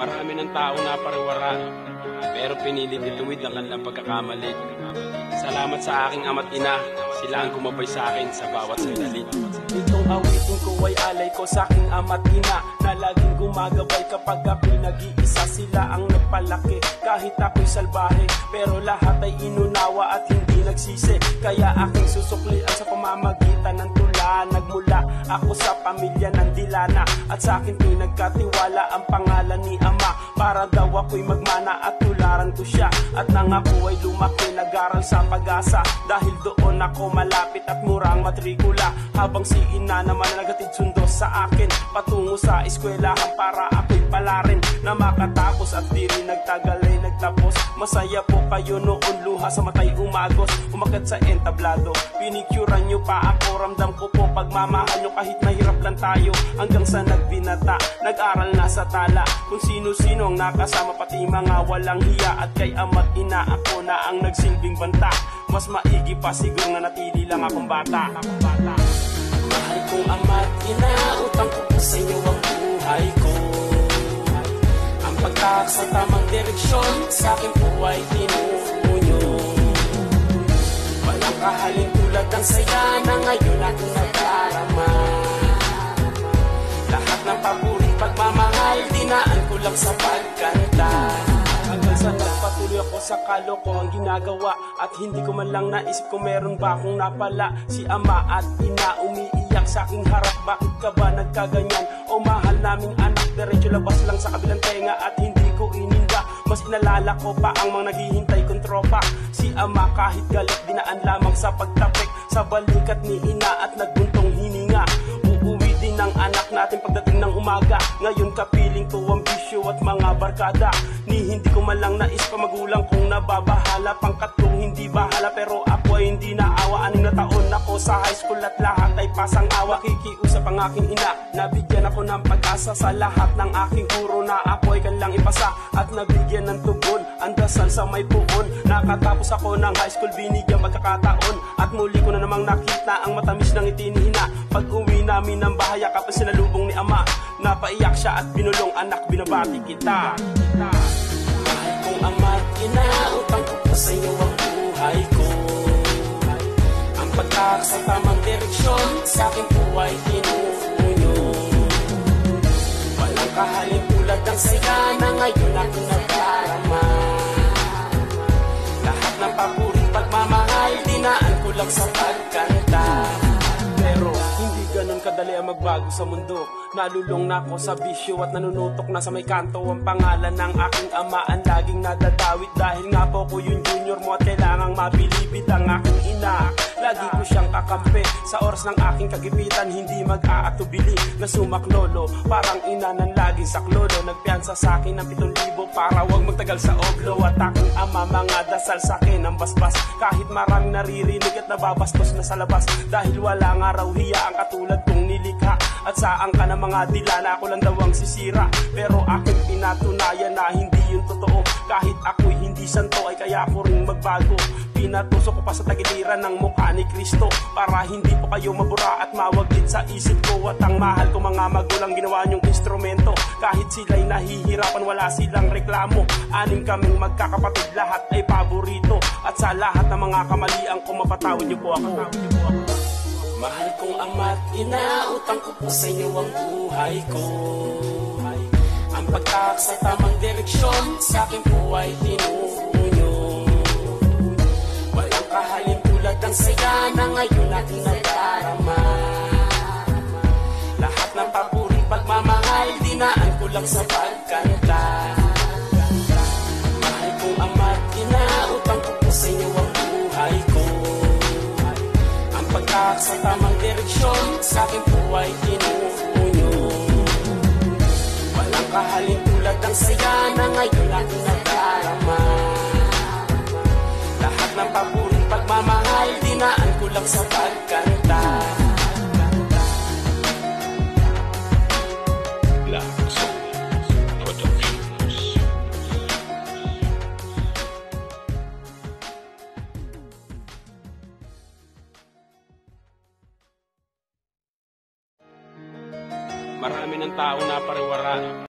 Marami ng tao na pariwara, pero pinilit ituwid ang kanilang pagkakamali. Salamat sa aking ama't ina, sila ang gumabay sa akin sa bawat sandali. Itong awitin ko ay alay ko sa aking ama't ina, na laging gumagabay kapag ako'y nag-iisa. Sila ang nagpalaki kahit ako'y salbahe, pero lahat ay inunawa at hindi nagsisi. Kaya aking susuklian sa pamamagitan ng tula. Nagmula ako sa pamilya ng Dilana, at sa akin pinagkatiwala ang pangalan ni Ama, para daw ako'y magmana at tularan ko siya. At nang ako ay lumaki, nag-aral sa Pag-asa, dahil doon ako malapit at murang matrikula. Habang si ina naman na nagatid sundo sa akin patungo sa eskwelahan, para ako'y palarin na makatapos. At di rin nagtagal ay nagtapos. Masaya po kayo noon, luha sa matay umagos. Umakyat sa entablado, pinicturan nyo pa ako. Ramdam ko po pagmamahal nyo kahit nahirap lang tayo. Hanggang sa nagbinata, nag-aral na sa tala, kung sino-sino ang nakasama, pati mga walang hiya. At kay ama't ina ako na ang nagsilbing banta. Mas maigi pa siguro na natili lang akong bata. Mahal kong ama't ina, utang ko po sa inyo ang buhay ko. Ang pagtahak sa tamang direksyon, sa akin po ay tinunyo. Walang kahalin tulad ng saya na ngayon aking nadarama. Lahat ng paboring pagmamahal, dinaan ko lang sa pagkanta. Hanggang sa nagpatuloy ako sa kalokohang ginagawa, at hindi ko man lang naisip kung meron ba akong napala. Si ama at ina umiiyak sa aking harap, bakit ka ba nagkaganyan? O mahal naming anak, diretso labas lang sa kabilang tenga at hindi ko ininda. Mas inalala ko pa ang mga naghihintay kong tropa. Si ama kahit galit, dinaan lamang sa pagtapik sa balikat ni ina at nagbuntong hininga. Uuwi din ang anak natin pagdating ng umaga. Ngayon kapiling ko ang bisyo at mga barkada. Ni hindi ko man lang nais pa magulang kong nababahala. Pangkatlong hindi bahala, pero ako ay hindi naawa. 6 na taon ako sa high school at lahat ay pasang awa. Kikiusap ang aking ina, nabigyan ako ng pag-asa sa lahat ng aking guro, na ako ay kanilang ipasa at nabigyan ng tugon. Ang dasal sa may puon, nakatapos ako ng high school, binigyan magkakataon. At muli ko na namang nakita ang matamis ng itinihina. Pag uwi namin ng bahay, kapag sinalubong ni ama, napaiyak siya at binulong, anak binabati kita. Mahal kong ama't ina, utang ko po sa inyo ang buhay ko. Ang pagtahak sa tamang direksyon, sa akin po ay tinunyo. Walang kahalin tulad ng saya na ngayon aking nadarama. Lahat ng paboring pagmamahal, dinaan ko lang sa pagkanta. Pero hindi ganun kadali ang magbago sa mundo. Nalulong na ako sa bisyo at nanunutok na sa may kanto. Ang pangalan ng aking ama ang laging nadadawit, dahil nga po ko yung junior mo at kailangang mabilibid ang aking ina. Lagi ko siyang kakampi sa oras ng aking kagipitan, hindi mag-aatubili na sumaklolo. Parang ina ng laging saklolo, nagpiansa sa akin ng 7,000 para wag magtagal sa oblo. At aking ama mga dasal sa akin ang basbas, kahit maraming naririnig at nababastos na sa labas. Dahil wala nga raw hiya ang katulad kong nilikha, at saan ka na mga Dilana, ako lang daw ang sisira. Pero aking pinatunayan na hindi yun totoo. Kahit ako'y hindi santo, ay kaya ko rin magbago. Pinatusok ko pa sa tagiliran ng mukha ni Kristo, para hindi po kayo mabura at mawaglit sa isip ko. At ang mahal ko mga magulang, ginawa niyong instrumento. Kahit sila'y nahihirapan, wala silang reklamo. 6 kaming magkakapatid, lahat ay paborito. At sa lahat ng mga kamalian ko, mapatawad niyo po ako. Mahal kong ama't ina, utang ko po sa inyo ang buhay ko. Ang pagtahak sa tamang direksyon, sa akin po ay tinunyo. Walang kahalin tulad ng saya na ngayon aking nadarama. Lahat ng paboring pagmamahal, dinaan ko lang sa pagkanta. Mahal kong ama't ina, utang ko po sa inyo ang buhay ko. Ang pagtahak sa tamang direksyon, sa akin po ay tinunyo. Walang kahalin tulad ng saya na ngayon aking nadarama. Lahat ng paboring pagmamahal, dinaan ko lang sa pagkanta. Marami ng tao na pariwara,